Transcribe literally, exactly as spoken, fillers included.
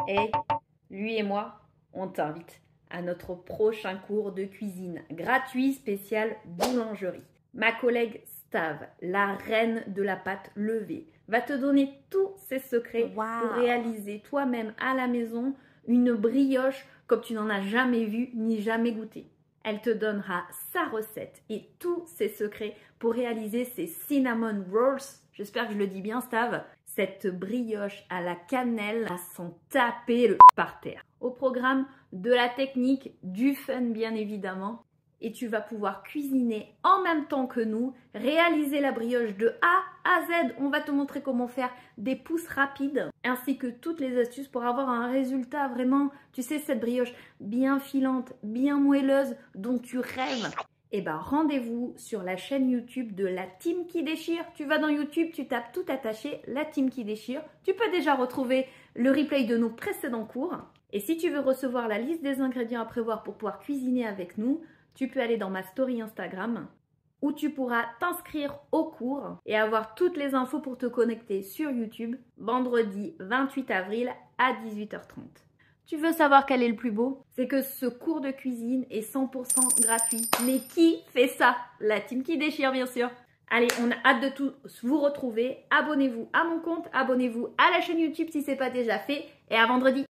Et lui et moi, on t'invite à notre prochain cours de cuisine gratuit spécial boulangerie. Ma collègue Stav, la reine de la pâte levée, va te donner tous ses secrets Wow. pour réaliser toi-même à la maison une brioche comme tu n'en as jamais vu ni jamais goûté. Elle te donnera sa recette et tous ses secrets pour réaliser ces cinnamon rolls. J'espère que je le dis bien, Stav. Cette brioche à la cannelle à s'en taper le par terre. Au programme, de la technique, du fun bien évidemment. Et tu vas pouvoir cuisiner en même temps que nous, réaliser la brioche de A à Z. On va te montrer comment faire des pousses rapides, ainsi que toutes les astuces pour avoir un résultat vraiment, tu sais, cette brioche bien filante, bien moelleuse, dont tu rêves. Et ben rendez-vous sur la chaîne YouTube de la Team qui déchire. Tu vas dans YouTube, tu tapes tout attaché, la Team qui déchire. Tu peux déjà retrouver le replay de nos précédents cours. Et si tu veux recevoir la liste des ingrédients à prévoir pour pouvoir cuisiner avec nous, tu peux aller dans ma story Instagram où tu pourras t'inscrire au cours et avoir toutes les infos pour te connecter sur YouTube vendredi vingt-huit avril à dix-huit heures trente. Tu veux savoir quel est le plus beau? C'est que ce cours de cuisine est cent pour cent gratuit. Mais qui fait ça? La team qui déchire, bien sûr. Allez, on a hâte de tous vous retrouver. Abonnez-vous à mon compte, abonnez-vous à la chaîne YouTube si ce n'est pas déjà fait. Et à vendredi.